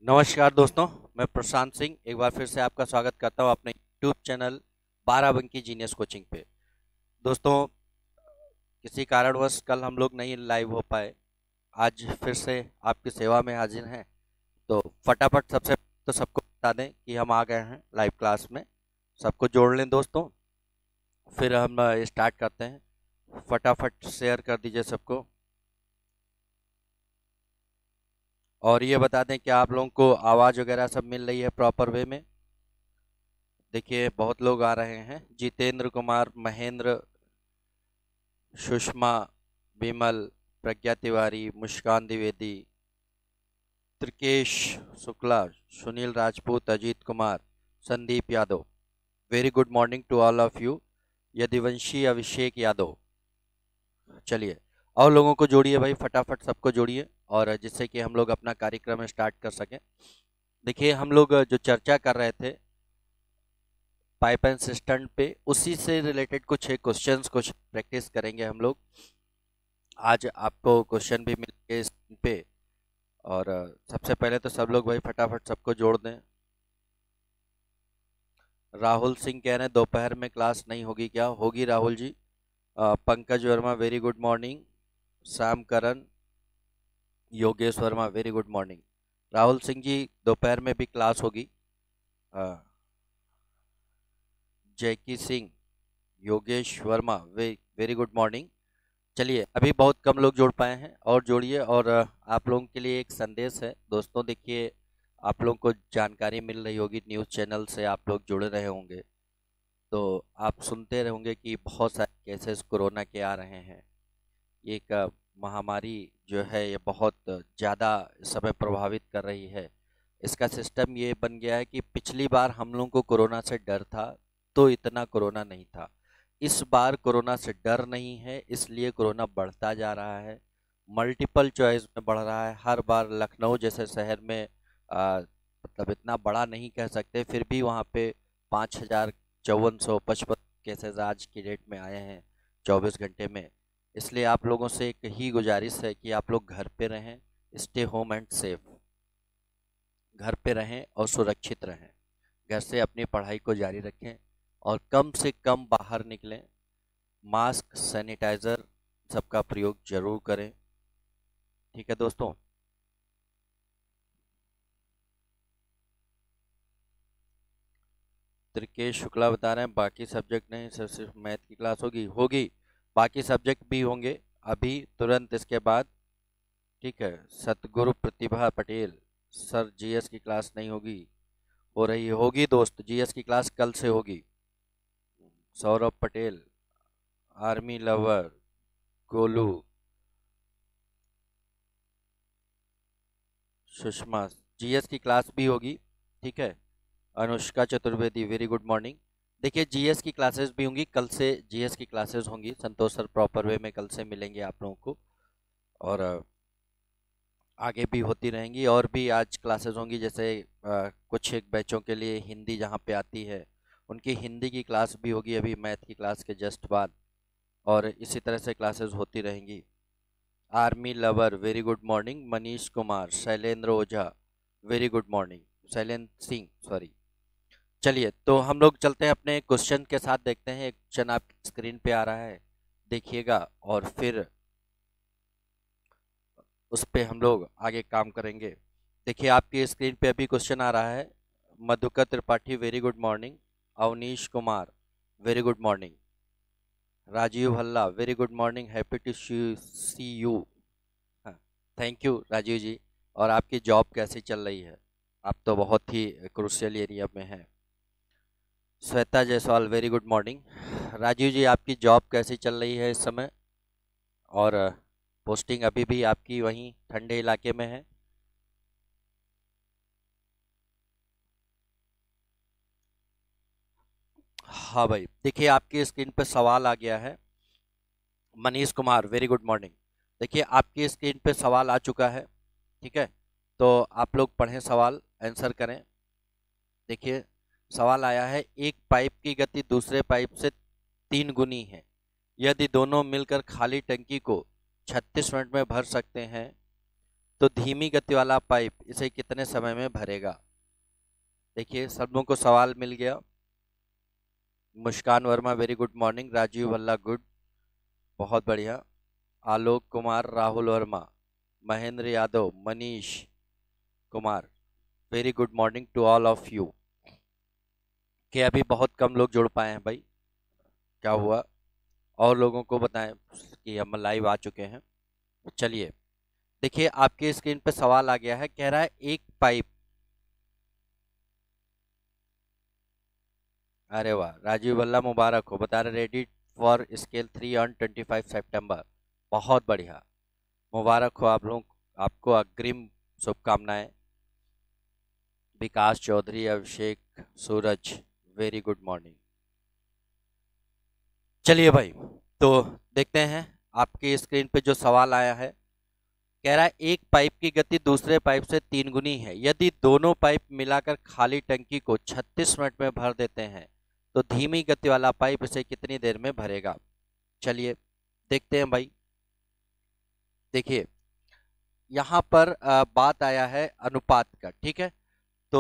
नमस्कार दोस्तों। मैं प्रशांत सिंह एक बार फिर से आपका स्वागत करता हूं अपने YouTube channel Barabanki genius coaching पे। दोस्तों, किसी कारणवश कल हम लोग नहीं लाइव हो पाए। आज फिर से आपकी सेवा में हाजिर हैं। तो फटाफट सबसे तो सबको बता दें कि हम आ गए हैं लाइव क्लास में। सबको जोड़ लें दोस्तों, फिर हम स्टार्ट करते हैं। फटाफट शेयर कर दीजिए सबको। और ये बता दें कि आप लोगों को आवाज़ वगैरह सब मिल रही है प्रॉपर वे में। देखिए बहुत लोग आ रहे हैं। Jitendra Kumar, Mahendra, Sushma, Vimal, Pragya Tiwari, Muskan Dwivedi, Trikesh Shukla, Sunil Rajput, Ajit Kumar, Sandeep Yadav. Very good morning to all of you. Yaduvanshi, Abhishek Yadav. चलिए और लोगों को जोड़िए भाई, फटाफट सबको जोड़िए और जिससे कि हम लोग अपना कार्यक्रम स्टार्ट कर सकें। देखिए हम लोग जो चर्चा कर रहे थे पाइप एंड सिस्टम पे, उसी से रिलेटेड कुछ क्वेश्चंस कुछ प्रैक्टिस करेंगे हम लोग। आज आपको क्वेश्चन भी मिलेंगे इस पे। और सबसे पहले तो सब लोग भाई फटाफट सबको जोड़ दें। राहुल सिंह कह रहे हैं दोपहर में क्लास नहीं होगी क्या? होगी Rahul ji. Pankaj Verma, very good morning. Shyam Karan, Yogesh Verma, very good morning. Rahul Singh ji, दोपहर में भी क्लास होगी। Jackie Singh, Yogesh Verma, very good morning. चलिए अभी बहुत कम लोग जुड़ पाए हैं और जोड़िए। और आप लोगों के लिए एक संदेश है दोस्तों। देखिए आप लोगों को जानकारी मिल रही होगी, न्यूज़ चैनल से आप लोग जुड़े रहे होंगे तो आप सुनते रहोगे कि बहुत सारे केसेस कोरोना के आ रहे हैं। ये एक महामारी जो है ये बहुत ज़्यादा इस समय प्रभावित कर रही है। इसका सिस्टम ये बन गया है कि पिछली बार हम लोगों को कोरोना से डर था तो इतना कोरोना नहीं था। इस बार कोरोना से डर नहीं है, इसलिए कोरोना बढ़ता जा रहा है। मल्टीपल चॉइस में बढ़ रहा है। हर बार लखनऊ जैसे शहर में मतलब इतना बड़ा नहीं कह सकते, फिर भी वहाँ पे 5,5455 केसेस आज की डेट में आए हैं 24 घंटे में। इसलिए आप लोगों से एक ही गुजारिश है कि आप लोग घर पे रहें, स्टे होम एंड सेफ। घर पे रहें और सुरक्षित रहें। घर से अपनी पढ़ाई को जारी रखें और कम से कम बाहर निकलें। मास्क, सैनिटाइज़र सबका प्रयोग जरूर करें। ठीक है दोस्तों। त्रिकेश शुक्ला बता रहे हैं बाकी सब्जेक्ट नहीं सर, सिर्फ मैथ की क्लास होगी। होगी, बाकी सब्जेक्ट भी होंगे अभी तुरंत इसके बाद। ठीक है। सतगुरु प्रतिभा पटेल, सर जीएस की क्लास नहीं होगी। हो रही होगी दोस्त, जीएस की क्लास कल से होगी। Saurabh Patel, army lover, Golu, Sushma, GS की क्लास भी होगी। ठीक है। Anushka Chaturvedi, very good morning. देखिए जीएस की क्लासेस भी होंगी कल से। जीएस की क्लासेस होंगी, संतोष सर प्रॉपर वे में कल से मिलेंगे आप लोगों को। और आगे भी होती रहेंगी और भी आज क्लासेस होंगी। जैसे कुछ एक बैचों के लिए हिंदी जहाँ पे आती है उनकी हिंदी की क्लास भी होगी अभी मैथ की क्लास के जस्ट बाद। और इसी तरह से क्लासेस होती रहेंगी। Army lover, very good morning. Manish Kumar, Shailendra Ojha, very good morning. Shailendra Singh, sorry. चलिए तो हम लोग चलते हैं अपने क्वेश्चन के साथ। देखते हैं, एक क्वेश्चन आपकी स्क्रीन पे आ रहा है, देखिएगा और फिर उस पे हम लोग आगे काम करेंगे। देखिए आपकी स्क्रीन पे अभी क्वेश्चन आ रहा है। Madhukar Tripathi, very good morning. Avnish Kumar, very good morning. Rajeev Bhalla, very good morning, happy to see you. हाँ, थैंक यू राजीव जी। और आपकी जॉब कैसी चल रही है? आप तो बहुत ही क्रूशियल एरिया में हैं। Shweta Jaiswal, very good morning. Rajeev ji आपकी जॉब कैसी चल रही है इस समय? और पोस्टिंग अभी भी आपकी वहीं ठंडे इलाके में है? हाँ भाई, देखिए आपकी स्क्रीन पे सवाल आ गया है। Manish Kumar, very good morning. देखिए आपकी स्क्रीन पे सवाल आ चुका है। ठीक है। तो आप लोग पढ़ें सवाल, आंसर करें। देखिए सवाल आया है, एक पाइप की गति दूसरे पाइप से 3 गुनी है। यदि दोनों मिलकर खाली टंकी को 36 मिनट में भर सकते हैं तो धीमी गति वाला पाइप इसे कितने समय में भरेगा। देखिए सब लोगों को सवाल मिल गया। Muskan Verma very good morning, Rajeev Bhalla good, बहुत बढ़िया, Alok Kumar, Rahul Verma, Mahendra Yadav, Manish Kumar, very good morning to all of you. कि अभी बहुत कम लोग जुड़ पाए हैं भाई, क्या हुआ, और लोगों को बताएं कि हम लाइव आ चुके हैं। चलिए देखिए आपके स्क्रीन पे सवाल आ गया है, कह रहा है एक पाइप, अरे वाह राजीव भल्ला मुबारक हो, बता रहे रेडी फॉर स्केल 3 ऑन 25 सितंबर, बहुत बढ़िया, मुबारक हो आप लोग, आपको अग्रिम शुभकामनाएं। Vikas Chaudhary, Abhishek, Suraj, very good morning. चलिए भाई तो देखते हैं आपकी स्क्रीन पे जो सवाल आया है, कह रहा है एक पाइप की गति दूसरे पाइप से 3 गुनी है, यदि दोनों पाइप मिलाकर खाली टंकी को 36 मिनट में भर देते हैं तो धीमी गति वाला पाइप इसे कितनी देर में भरेगा। चलिए देखते हैं भाई। देखिए यहाँ पर बात आया है अनुपात का, ठीक है, तो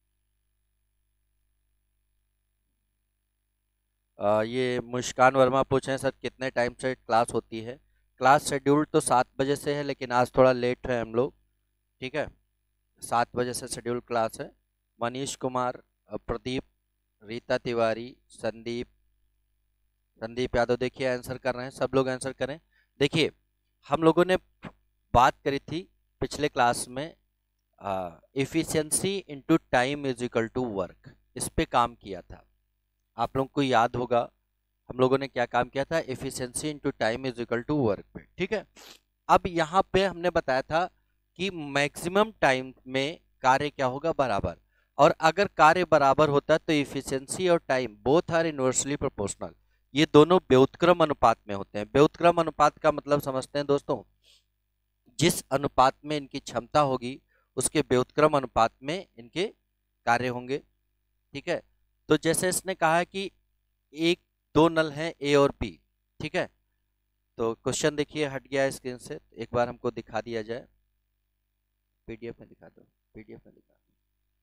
ये मुस्कान वर्मा पूछ रहे हैं सर कितने टाइम से क्लास होती है। क्लास शेड्यूल तो 7 बजे से है, लेकिन आज थोड़ा लेट है हम लोग, ठीक है, 7 बजे से शेड्यूल क्लास है। मनीष कुमार, प्रदीप, रीता तिवारी, संदीप, संदीप यादव देखिए आंसर कर रहे हैं, सब लोग आंसर करें। देखिए हम लोगों ने बात करी थी पिछले क्लास में, efficiency into time is equal to work, इस पे काम किया था। आप लोगों को याद होगा हम लोगों ने क्या काम किया था, efficiency into time is equal to work पे, ठीक है। अब यहाँ पे हमने बताया था कि मैक्सिमम टाइम में कार्य क्या होगा, बराबर, और अगर कार्य बराबर होता है तो एफिशिएंसी और time both are inversely proportional, ये दोनों व्युत्क्रम अनुपात में होते हैं। व्युत्क्रम अनुपात का मतलब समझते हैं दोस्तों, जिस अनुपात में इनकी क्षमता होगी उसके व्युत्क्रम अनुपात में इनके कार्य होंगे, ठीक है। तो जैसे इसने कहा है कि एक दो नल हैं ए और बी, ठीक है, तो क्वेश्चन देखिए हट गया है स्क्रीन से, एक बार हमको दिखा दिया जाए, पीडीएफ में दिखा दो, पीडीएफ में दिखा दो।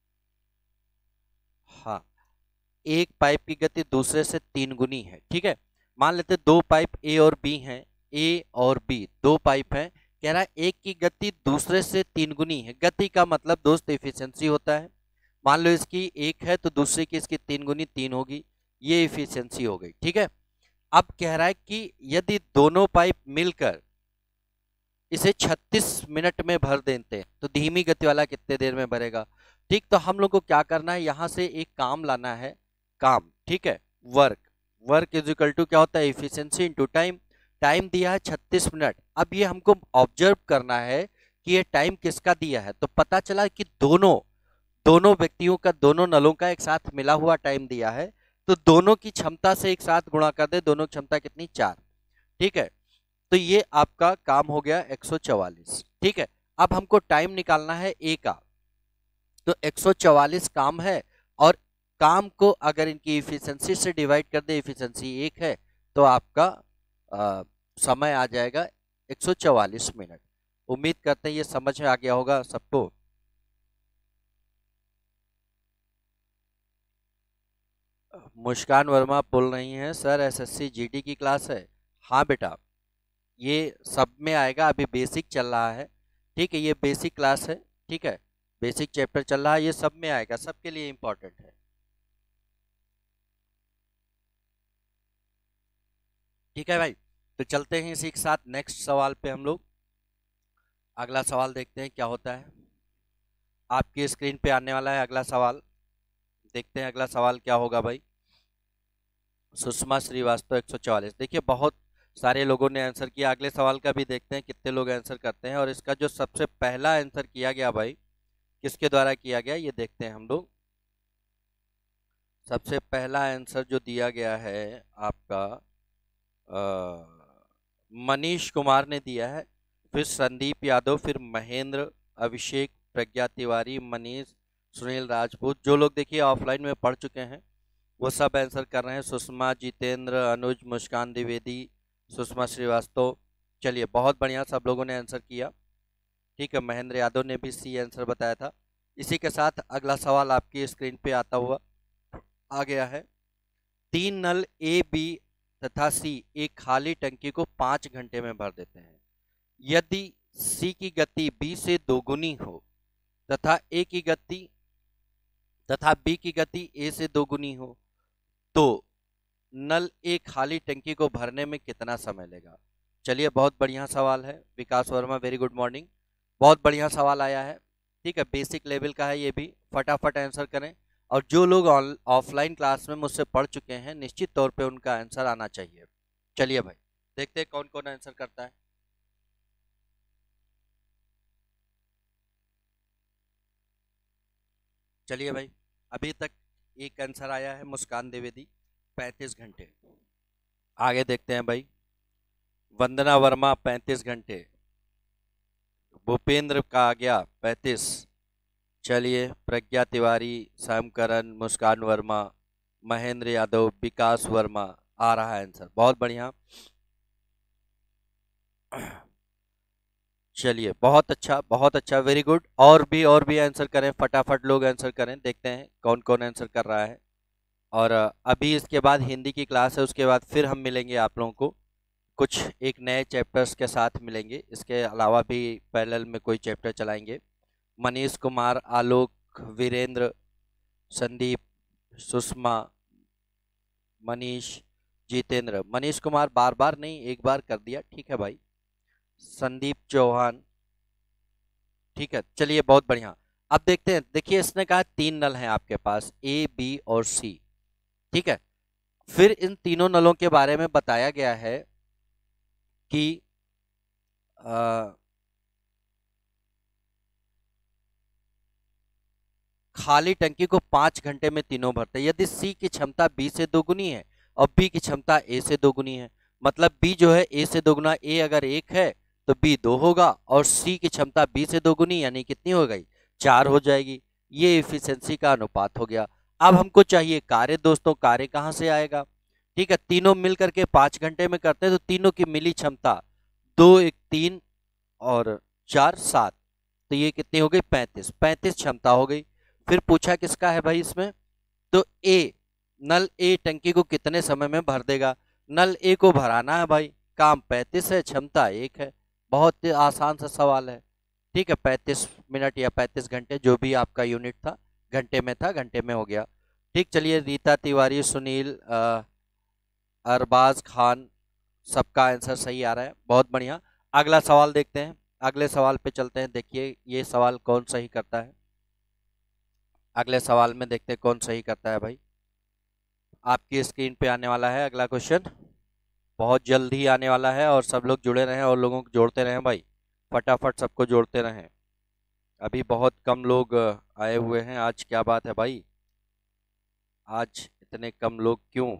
हाँ, एक पाइप की गति दूसरे से 3 गुनी है, ठीक है। मान लेते दो पाइप ए और बी हैं, ए और बी दो पाइप हैं, कह रहा है एक की गति दूसरे से 3 गुनी है। गति का मतलब दोस्त एफिशिएंसी होता है, मान लो इसकी 1 है तो दूसरे की इसकी 3 गुनी 3 होगी, ये एफिशिएंसी हो गई, ठीक है। अब कह रहा है कि यदि दोनों पाइप मिलकर इसे 36 मिनट में भर देते हैं तो धीमी गति वाला कितने देर में भरेगा। ठीक, तो हम लोग को क्या करना है, यहां से एक काम लाना है, काम, ठीक है, work, work is equal to क्या होता है, एफिशिएंसी इनटू टाइम, टाइम दिया है 36 मिनट। अब ये हमको ऑब्जर्व करना है कि ये टाइम किसका दिया है, तो पता चला कि दोनों दोनों व्यक्तियों का, दोनों नलों का एक साथ मिला हुआ टाइम दिया है, तो दोनों की क्षमता से एक साथ गुणा कर दे, दोनों की क्षमता कितनी, 4, ठीक है। तो ये आपका काम हो गया 144, ठीक है। अब हमको टाइम निकालना है ए का, तो 144 काम है, और काम को अगर इनकी इफिशियंसी से डिवाइड कर दे, इफिशियंसी 1 है, तो आपका समय आ जाएगा 144 मिनट। उम्मीद करते हैं ये समझ में आ गया होगा सबको। मुस्कान वर्मा बोल रही हैं सर एसएससी जीडी की क्लास है। हाँ बेटा, ये सब में आएगा, अभी बेसिक चल रहा है, ठीक है, ये बेसिक क्लास है, ठीक है, बेसिक चैप्टर चल रहा है, ये सब में आएगा, सबके लिए इंपॉर्टेंट है, ठीक है भाई। तो चलते हैं इसी के साथ नेक्स्ट सवाल पे हम लोग, अगला सवाल देखते हैं क्या होता है। आपकी स्क्रीन पे आने वाला है अगला सवाल, देखते हैं अगला सवाल क्या होगा भाई। सुषमा श्रीवास्तव 144, देखिए बहुत सारे लोगों ने आंसर किया, अगले सवाल का भी देखते हैं कितने लोग आंसर करते हैं, और इसका जो सबसे पहला आंसर किया गया भाई, किसके द्वारा किया गया ये देखते हैं हम लोग। सबसे पहला आंसर जो दिया गया है आपका मनीष कुमार ने दिया है, फिर संदीप यादव, फिर महेंद्र, अभिषेक, प्रज्ञा तिवारी, मनीष, सुनील राजपूत, जो लोग देखिए ऑफलाइन में पढ़ चुके हैं वो सब आंसर कर रहे हैं, सुषमा, जितेंद्र, अनुज, मुस्कान द्विवेदी, सुषमा श्रीवास्तव। चलिए बहुत बढ़िया, सब लोगों ने आंसर किया। ठीक है, महेंद्र यादव ने भी सी आंसर बताया था। इसी के साथ अगला सवाल आपकी स्क्रीन पे आता हुआ आ गया है। तीन नल ए, बी तथा सी एक खाली टंकी को 5 घंटे में भर देते हैं। यदि सी की गति बी से दोगुनी हो तथा ए की गति तथा बी की गति ए से दोगुनी हो तो नल ए खाली टंकी को भरने में कितना समय लेगा। चलिए, बहुत बढ़िया सवाल है Vikas Verma, very good morning. बहुत बढ़िया सवाल आया है। ठीक है, बेसिक लेवल का है ये भी, फटाफट आंसर करें। और जो लोग ऑफलाइन क्लास में मुझसे पढ़ चुके हैं निश्चित तौर पे उनका आंसर आना चाहिए। चलिए भाई, देखते हैं कौन कौन आंसर करता है। चलिए भाई, अभी तक एक आंसर आया है मुस्कान द्विवेदी, 35 घंटे। आगे देखते हैं भाई, वंदना वर्मा 35 घंटे, भूपेंद्र का आ गया 35। चलिए, प्रज्ञा तिवारी, श्यामकरण, मुस्कान वर्मा, महेंद्र यादव, विकास वर्मा, आ रहा है आंसर, बहुत बढ़िया। चलिए, बहुत अच्छा, वेरी गुड। और भी आंसर करें, फटाफट लोग आंसर करें, देखते हैं कौन कौन आंसर कर रहा है। और अभी इसके बाद हिंदी की क्लास है, उसके बाद फिर हम मिलेंगे आप लोगों को कुछ एक नए चैप्टर्स के साथ मिलेंगे। इसके अलावा भी पैरेलल में कोई चैप्टर चलाएंगे। मनीष कुमार, आलोक, वीरेंद्र, संदीप, सुषमा, मनीष, जितेंद्र, मनीष कुमार बार बार नहीं, एक बार कर दिया, ठीक है भाई। संदीप चौहान, ठीक है। चलिए, बहुत बढ़िया। अब देखते हैं, देखिए इसने कहा 3 नल हैं आपके पास, ए, बी और सी, ठीक है। फिर इन तीनों नलों के बारे में बताया गया है कि खाली टंकी को 5 घंटे में तीनों भरते हैं। यदि सी की क्षमता बी से दोगुनी है और बी की क्षमता ए से दोगुनी है, मतलब बी जो है ए से दोगुना, ए अगर 1 है तो बी 2 होगा, और सी की क्षमता बी से दोगुनी यानी कितनी हो गई, 4 हो जाएगी। ये इफिशियंसी का अनुपात हो गया। अब हमको चाहिए कार्य दोस्तों, कार्य कहाँ से आएगा। ठीक है, तीनों मिल करके 5 घंटे में करते हैं तो तीनों की मिली क्षमता 2 1 3 और 4 7, तो ये कितनी हो गई, 35, 35 क्षमता हो गई। फिर पूछा किसका है भाई इसमें, तो ए, नल ए टंकी को कितने समय में भर देगा। नल ए को भराना है भाई, काम 35 है, क्षमता 1 है। बहुत ही आसान सा सवाल है। ठीक है, 35 मिनट या 35 घंटे, जो भी आपका यूनिट था, घंटे में था, घंटे में हो गया। ठीक, चलिए, रीता तिवारी, सुनील, अरबाज खान, सबका आंसर सही आ रहा है, बहुत बढ़िया। अगला सवाल देखते हैं, अगले सवाल पे चलते हैं। देखिए ये सवाल कौन सही करता है, अगले सवाल में देखते हैं कौन सही करता है भाई। आपकी स्क्रीन पे आने वाला है अगला क्वेश्चन, बहुत जल्द ही आने वाला है, और सब लोग जुड़े रहें और लोगों को जोड़ते रहें भाई, फटाफट सबको जोड़ते रहें। अभी बहुत कम लोग आए हुए हैं, आज क्या बात है भाई, आज इतने कम लोग क्यों।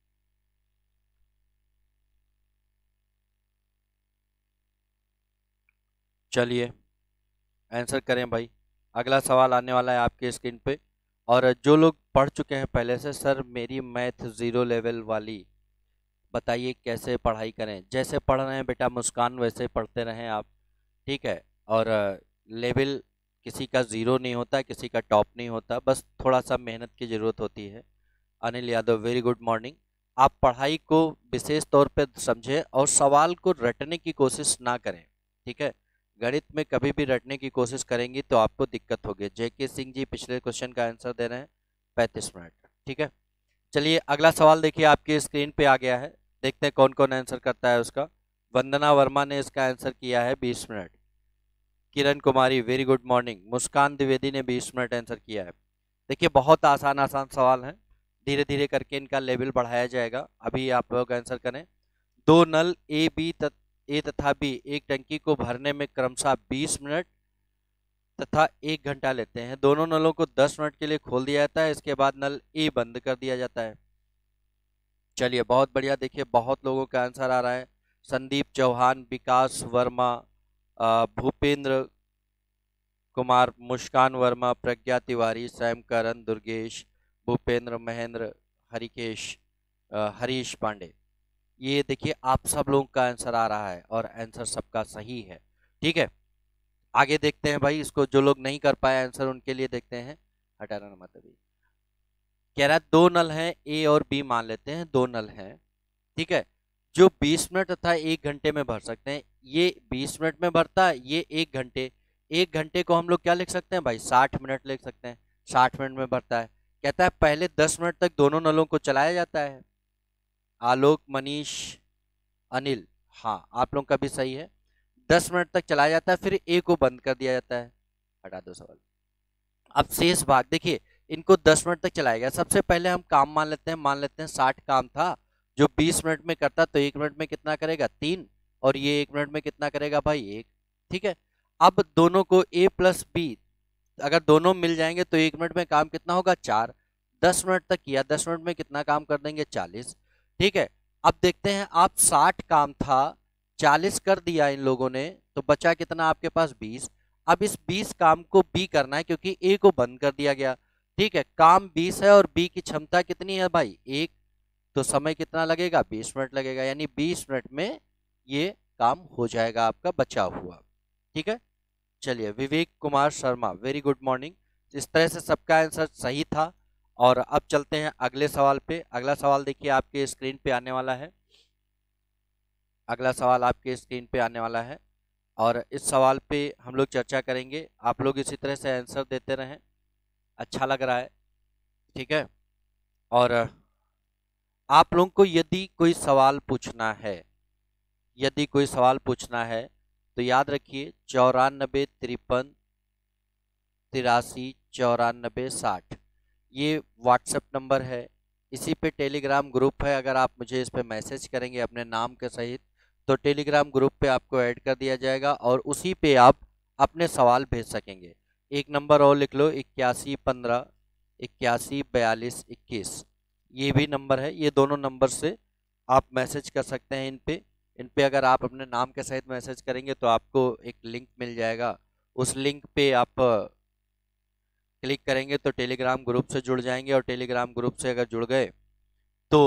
चलिए, आंसर करें भाई, अगला सवाल आने वाला है आपके स्क्रीन पे। और जो लोग पढ़ चुके हैं पहले से, सर मेरी मैथ 0 लेवल वाली, बताइए कैसे पढ़ाई करें। जैसे पढ़ रहे हैं बेटा मुस्कान, वैसे पढ़ते रहें आप, ठीक है। और लेवल किसी का 0 नहीं होता, किसी का टॉप नहीं होता, बस थोड़ा सा मेहनत की ज़रूरत होती है। Anil Yadav, very good morning. आप पढ़ाई को विशेष तौर पे समझें और सवाल को रटने की कोशिश ना करें, ठीक है। गणित में कभी भी रटने की कोशिश करेंगी तो आपको दिक्कत होगी। जेके सिंह जी पिछले क्वेश्चन का आंसर दे रहे हैं 35 मिनट, ठीक है। चलिए, अगला सवाल देखिए आपकी स्क्रीन पे आ गया है, देखते हैं कौन कौन आंसर करता है उसका। वंदना वर्मा ने इसका आंसर किया है 20 minute. Kiran Kumari, very good morning. Muskan Dwivedi ने 20 मिनट आंसर किया है। देखिए, बहुत आसान आसान सवाल हैं, धीरे धीरे करके इनका लेवल बढ़ाया जाएगा। अभी आप लोग आंसर करें। दो नल ए तथा बी एक टंकी को भरने में क्रमशः 20 मिनट तथा 1 घंटा लेते हैं। दोनों नलों को 10 मिनट के लिए खोल दिया जाता है, इसके बाद नल ए बंद कर दिया जाता है। चलिए, बहुत बढ़िया। देखिए, बहुत लोगों का आंसर आ रहा है। संदीप चौहान, विकास वर्मा, भूपेंद्र कुमार, मुस्कान वर्मा, प्रज्ञा तिवारी, सैम करण, दुर्गेश, भूपेंद्र, महेंद्र, हरिकेश, हरीश पांडे। ये देखिए आप सब लोगों का आंसर आ रहा है और आंसर सबका सही है, ठीक है। आगे देखते हैं भाई, इसको जो लोग नहीं कर पाए आंसर उनके लिए देखते हैं। हटाना ना मत अभी। कह रहा है दो नल हैं, ए और बी मान लेते हैं, दो नल हैं, ठीक है, जो 20 मिनट तथा 1 घंटे में भर सकते हैं। ये 20 मिनट में भरता है, ये 1 घंटे। 1 घंटे को हम लोग क्या लिख सकते हैं भाई, 60 मिनट लिख सकते हैं। 60 मिनट में भरता है। कहता है पहले 10 मिनट तक दोनों नलों को चलाया जाता है। आलोक, मनीष, अनिल, हाँ आप लोग का भी सही है। 10 मिनट तक चलाया जाता है, फिर ए को बंद कर दिया जाता है। हटा दो सवाल। अब शेष भाग देखिए, इनको 10 मिनट तक चलाया गया। सबसे पहले हम काम मान लेते हैं 60 काम था, जो 20 मिनट में करता, तो 1 मिनट में कितना करेगा, 3, और ये 1 मिनट में कितना करेगा भाई, 1। ठीक है। अब दोनों को ए प्लस बी, अगर दोनों मिल जाएंगे तो 1 मिनट में काम कितना होगा, 4। 10 मिनट तक किया, 10 मिनट में कितना काम कर देंगे, 40। ठीक है। अब देखते हैं, आप 60 काम था, 40 कर दिया इन लोगों ने, तो बचा कितना आपके पास, 20। अब इस 20 काम को बी करना है, क्योंकि ए को बंद कर दिया गया। ठीक है, काम 20 है और बी की क्षमता कितनी है भाई, 1। तो समय कितना लगेगा, 20 मिनट लगेगा, यानी 20 मिनट में ये काम हो जाएगा आपका बचा हुआ। ठीक है। चलिए, Vivek Kumar Sharma, very good morning. इस तरह से सबका आंसर सही था। और अब चलते हैं अगले सवाल पे। अगला सवाल देखिए आपके स्क्रीन पे आने वाला है। अगला सवाल आपके स्क्रीन पे आने वाला है, और इस सवाल पे हम लोग चर्चा करेंगे। आप लोग इसी तरह से आंसर देते रहें, अच्छा लग रहा है। ठीक है। और आप लोगों को यदि कोई सवाल पूछना है, यदि कोई सवाल पूछना है, तो याद रखिए 94 53 83 94 60, ये व्हाट्सएप नंबर है। इसी पे टेलीग्राम ग्रुप है, अगर आप मुझे इस पे मैसेज करेंगे अपने नाम के सहित, तो टेलीग्राम ग्रुप पे आपको ऐड कर दिया जाएगा, और उसी पे आप अपने सवाल भेज सकेंगे। एक नंबर और लिख लो, 8115 8142 21, ये भी नंबर है। ये दोनों नंबर से आप मैसेज कर सकते हैं इन पे अगर आप अपने नाम के सहित मैसेज करेंगे तो आपको एक लिंक मिल जाएगा। उस लिंक पे आप क्लिक करेंगे तो टेलीग्राम ग्रुप से जुड़ जाएंगे, और टेलीग्राम ग्रुप से अगर जुड़ गए तो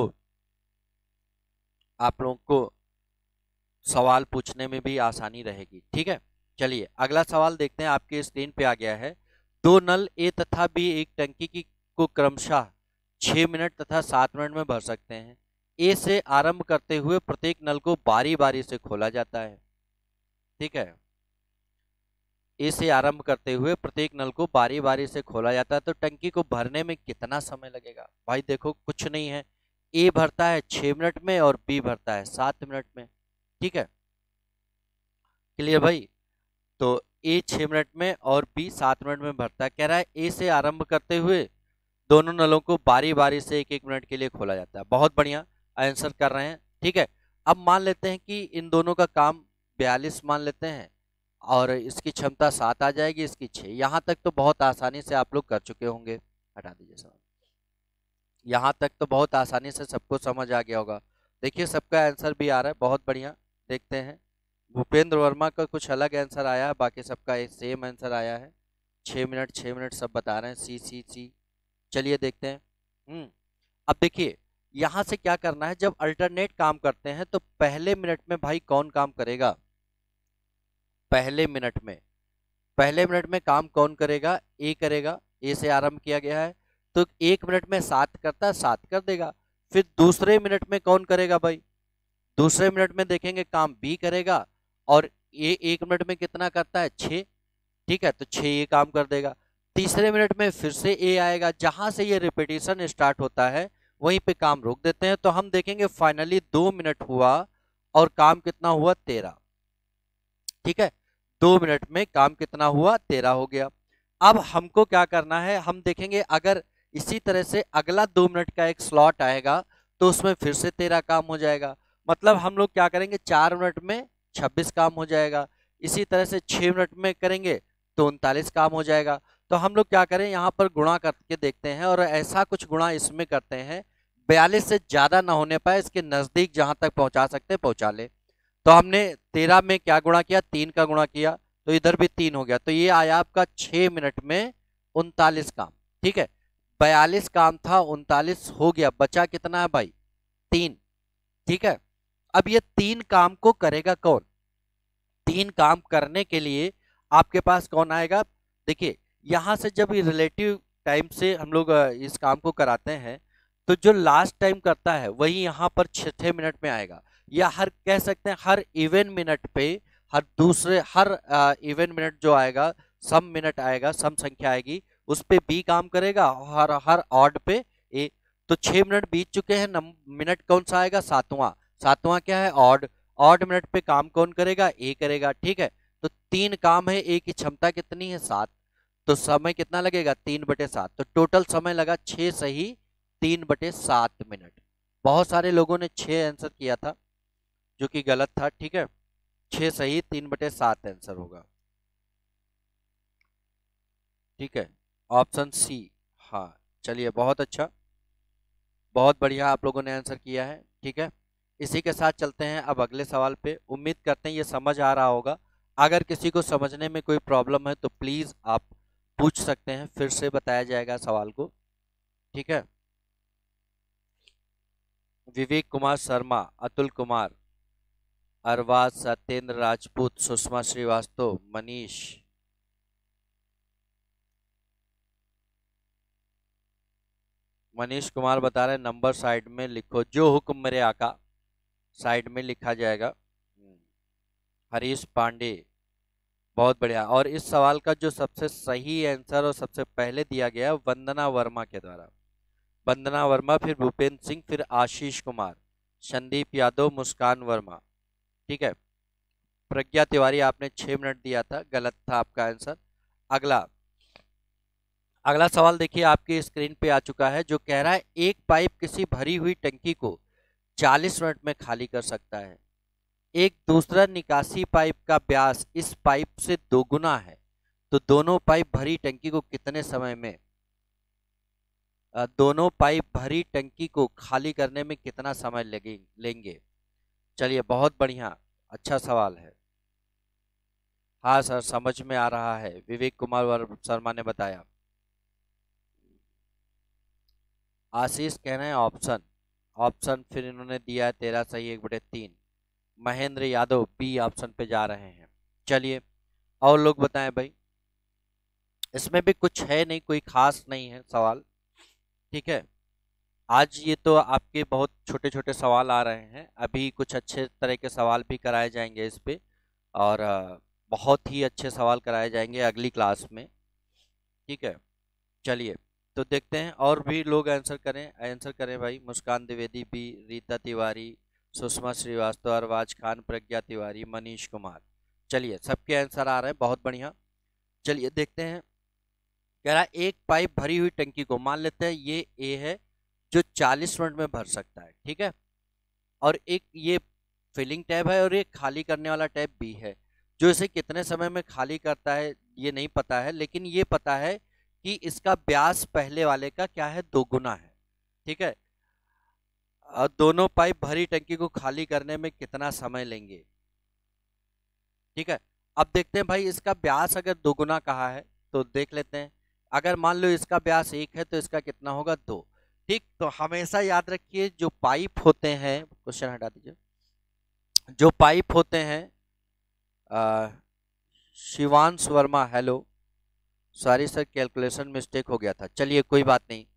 आप लोगों को सवाल पूछने में भी आसानी रहेगी। ठीक है। चलिए अगला सवाल देखते हैं, आपके स्क्रीन पे आ गया है। दो नल ए तथा बी एक टंकी की को क्रमशः 6 मिनट तथा 7 मिनट में भर सकते हैं। ए से आरंभ करते हुए प्रत्येक नल को बारी बारी से खोला जाता है। ठीक है। ए से आरंभ करते हुए प्रत्येक नल को बारी बारी से खोला जाता है, तो टंकी को भरने में कितना समय लगेगा भाई। देखो कुछ नहीं है, ए भरता है 6 मिनट में और बी भरता है 7 मिनट में। ठीक है, क्लियर भाई। तो ए 6 मिनट में और बी 7 मिनट में भरता है। कह रहा है ए से आरंभ करते हुए दोनों नलों को बारी बारी से 1-1 मिनट के लिए खोला जाता है। बहुत बढ़िया आंसर कर रहे हैं। ठीक है। अब मान लेते हैं कि इन दोनों का काम 42 मान लेते हैं, और इसकी क्षमता 7 आ जाएगी, इसकी 6। यहाँ तक तो बहुत आसानी से आप लोग कर चुके होंगे। हटा दीजिए सवाल। यहाँ तक तो बहुत आसानी से सबको समझ आ गया होगा। देखिए सबका आंसर भी आ रहा है, बहुत बढ़िया। देखते हैं, भूपेंद्र वर्मा का कुछ अलग आंसर आया है, बाकी सबका एक सेम आंसर आया है। 6 मिनट 6 मिनट सब बता रहे हैं, सी सी सी। चलिए देखते हैं। अब देखिए यहाँ से क्या करना है, जब अल्टरनेट काम करते हैं तो पहले मिनट में भाई कौन काम करेगा, पहले मिनट में काम कौन करेगा, ए करेगा। ए से आरंभ किया गया है, तो 1 मिनट में 7 करता है, 7 कर देगा। फिर दूसरे मिनट में कौन करेगा भाई, दूसरे मिनट में देखेंगे काम बी करेगा, और ये 1 मिनट में कितना करता है, 6। ठीक है, तो 6 ये काम कर देगा। तीसरे मिनट में फिर से ए आएगा, जहां से ये रिपीटिशन स्टार्ट होता है वहीं पे काम रोक देते हैं, तो हम देखेंगे फाइनली 2 मिनट हुआ और काम कितना हुआ, 13। ठीक है, 2 मिनट में काम कितना हुआ, 13 हो गया। अब हमको क्या करना है, हम देखेंगे अगर इसी तरह से अगला 2 मिनट का एक स्लॉट आएगा तो उसमें फिर से 13 काम हो जाएगा। मतलब हम लोग क्या करेंगे, 4 मिनट में 26 काम हो जाएगा। इसी तरह से 6 मिनट में करेंगे तो 39 काम हो जाएगा। तो हम लोग क्या करें, यहाँ पर गुणा करके देखते हैं, और ऐसा कुछ गुणा इसमें करते हैं 42 से ज्यादा ना होने पाए, इसके नजदीक जहां तक पहुंचा सकते हैं पहुंचा ले। तो हमने 13 में क्या गुणा किया, 3 का गुणा किया, तो इधर भी 3 हो गया, तो ये आया आपका 6 मिनट में 39 काम। ठीक है, 42 काम था, 39 हो गया, बचा कितना है भाई, 3। ठीक है, अब ये 3 काम को करेगा कौन, 3 काम करने के लिए आपके पास कौन आएगा? देखिए यहाँ से जब रिलेटिव टाइम से हम लोग इस काम को कराते हैं, तो जो लास्ट टाइम करता है वही यहाँ पर 6 मिनट में आएगा, या हर कह सकते हैं हर इवन मिनट पे, हर इवन मिनट जो आएगा, सम मिनट आएगा, सम संख्या आएगी, उस पे बी काम करेगा, और हर ऑड पे ए। तो 6 मिनट बीत चुके हैं, मिनट कौन सा आएगा? सातवां। सातवां क्या है? ऑड। ऑड मिनट पे काम कौन करेगा? ए करेगा। ठीक है, तो 3 काम है, ए की क्षमता कितनी है? 7। तो समय कितना लगेगा? 3/7। तो टोटल समय लगा 6 सही 3/7 मिनट। बहुत सारे लोगों ने 6 आंसर किया था, जो कि गलत था। ठीक है, 6 सही 3/7 आंसर होगा। ठीक है, ऑप्शन सी। हाँ, चलिए बहुत अच्छा, बहुत बढ़िया आप लोगों ने आंसर किया है। ठीक है, इसी के साथ चलते हैं अब अगले सवाल पे। उम्मीद करते हैं ये समझ आ रहा होगा। अगर किसी को समझने में कोई प्रॉब्लम है तो प्लीज़ आप पूछ सकते हैं, फिर से बताया जाएगा सवाल को। ठीक है, विवेक कुमार शर्मा, अतुल कुमार, अरबाज, सत्येंद्र राजपूत, सुषमा श्रीवास्तव, मनीष। मनीष कुमार बता रहे नंबर साइड में लिखो, जो हुक्म मेरे आका, साइड में लिखा जाएगा। हरीश पांडे, बहुत बढ़िया। और इस सवाल का जो सबसे सही आंसर और सबसे पहले दिया गया वंदना वर्मा के द्वारा। वंदना वर्मा, फिर भूपेंद्र सिंह, फिर आशीष कुमार, संदीप यादव, मुस्कान वर्मा। ठीक है, प्रज्ञा तिवारी आपने 6 मिनट दिया था, गलत था आपका आंसर। अगला अगला सवाल देखिए आपकी स्क्रीन पे आ चुका है, जो कह रहा है एक पाइप किसी भरी हुई टंकी को 40 मिनट में खाली कर सकता है। एक दूसरा निकासी पाइप का व्यास इस पाइप से दोगुना है, तो दोनों पाइप भरी टंकी को कितने समय में दोनों पाइप भरी टंकी को खाली करने में कितना समय लेंगे? चलिए बहुत बढ़िया, अच्छा सवाल है। हाँ सर, समझ में आ रहा है, विवेक कुमार शर्मा ने बताया। आशीष कह रहे हैं ऑप्शन। ऑप्शन फिर इन्होंने दिया है 13 सही 1/3। महेंद्र यादव बी ऑप्शन पे जा रहे हैं। चलिए और लोग बताएं भाई, इसमें भी कुछ है नहीं, कोई खास नहीं है सवाल। ठीक है, आज ये तो आपके बहुत छोटे छोटे सवाल आ रहे हैं, अभी कुछ अच्छे तरह के सवाल भी कराए जाएंगे इस पे, और बहुत ही अच्छे सवाल कराए जाएंगे अगली क्लास में। ठीक है, चलिए तो देखते हैं और भी लोग आंसर करें। आंसर करें भाई, मुस्कान द्विवेदी बी, रीता तिवारी, सुषमा श्रीवास्तव, अरबाज खान, प्रज्ञा तिवारी, मनीष कुमार। चलिए सबके आंसर आ रहे हैं, बहुत बढ़िया। चलिए देखते हैं, कह रहा है एक पाइप भरी हुई टंकी को, मान लेते हैं ये ए है जो 40 मिनट में भर सकता है। ठीक है, और एक ये फिलिंग टैब है और एक खाली करने वाला टैब बी है, जो इसे कितने समय में खाली करता है ये नहीं पता है, लेकिन ये पता है कि इसका व्यास पहले वाले का क्या है? दोगुना है। ठीक है, और दोनों पाइप भरी टंकी को खाली करने में कितना समय लेंगे? ठीक है, अब देखते हैं भाई, इसका व्यास अगर दोगुना कहा है तो देख लेते हैं। अगर मान लो इसका व्यास 1 है तो इसका कितना होगा? 2। ठीक, तो हमेशा याद रखिए जो पाइप होते हैं, क्वेश्चन हटा दीजिए, जो पाइप होते हैं Shivansh Verma, hello, sorry sir calculation mistake हो गया था। चलिए कोई बात नहीं।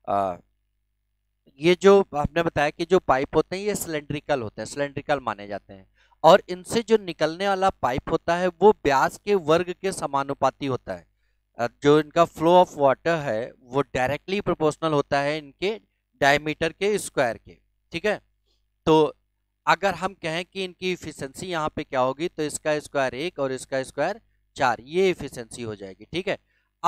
ये जो आपने बताया कि जो पाइप होते हैं ये सिलेंड्रिकल होते हैं, सिलेंड्रिकल माने जाते हैं, और इनसे जो निकलने वाला पाइप होता है वो व्यास के वर्ग के समानुपाती होता है। जो इनका फ्लो ऑफ वाटर है वो डायरेक्टली प्रोपोर्शनल होता है इनके डायमीटर के स्क्वायर के। ठीक है, तो अगर हम कहें कि इनकी इफिशिएंसी यहाँ पे क्या होगी, तो इसका स्क्वायर 1 और इसका स्क्वायर 4, ये इफिशिएंसी हो जाएगी। ठीक है,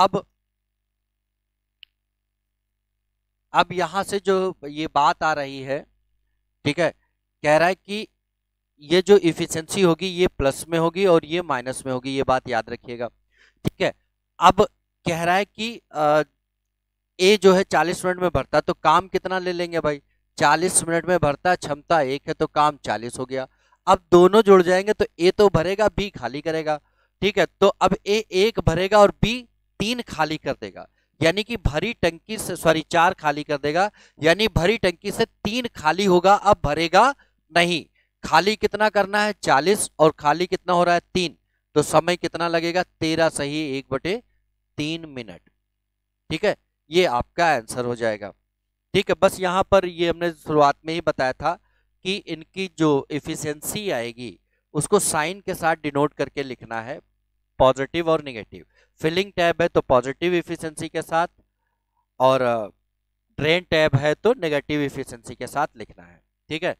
अब यहां से जो ये बात आ रही है, ठीक है, कह रहा है कि ये जो इफिशिएंसी होगी ये प्लस में होगी और ये माइनस में होगी, ये बात याद रखिएगा। ठीक है, अब कह रहा है कि ए जो है 40 मिनट में भरता, तो काम कितना ले लेंगे भाई? 40 मिनट में भरता, क्षमता 1 है तो काम 40 हो गया। अब दोनों जुड़ जाएंगे तो ए तो भरेगा, बी खाली करेगा। ठीक है, तो अब ए 1 भरेगा और बी 3 खाली कर देगा, यानी कि भरी टंकी से, सॉरी 4 खाली कर देगा, यानी भरी टंकी से 3 खाली होगा, अब भरेगा नहीं। खाली कितना करना है? 40, और खाली कितना हो रहा है? 3। तो समय कितना लगेगा, 13 सही 1/3 मिनट। ठीक है, ये आपका आंसर हो जाएगा। ठीक है, बस यहाँ पर ये हमने शुरुआत में ही बताया था कि इनकी जो इफिशियंसी आएगी उसको साइन के साथ डिनोट करके लिखना है, पॉजिटिव और निगेटिव। फिलिंग टैब है तो पॉजिटिव इफिशियंसी के साथ, और ड्रेन टैब है तो नेगेटिव इफिशियंसी के साथ लिखना है। ठीक है,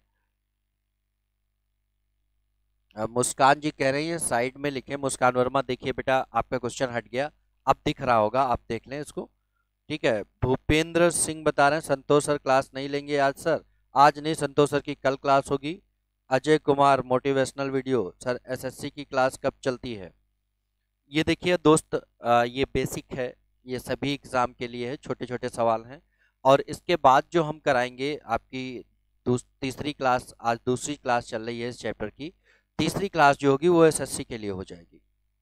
मुस्कान जी कह रही है साइड में लिखे। मुस्कान वर्मा, देखिए बेटा आपका क्वेश्चन हट गया, अब दिख रहा होगा, आप देख लें इसको। ठीक है, भूपेंद्र सिंह बता रहे हैं संतोष सर क्लास नहीं लेंगे आज सर। आज नहीं संतोष सर की कल क्लास होगी। Ajay Kumar motivational video sir, SSC की क्लास कब चलती है? ये देखिए दोस्त, ये बेसिक है, ये सभी एग्जाम के लिए है, छोटे छोटे सवाल हैं। और इसके बाद जो हम कराएंगे आपकी तीसरी क्लास, आज दूसरी क्लास चल रही है इस चैप्टर की, तीसरी क्लास जो होगी वो एसएससी के लिए हो जाएगी।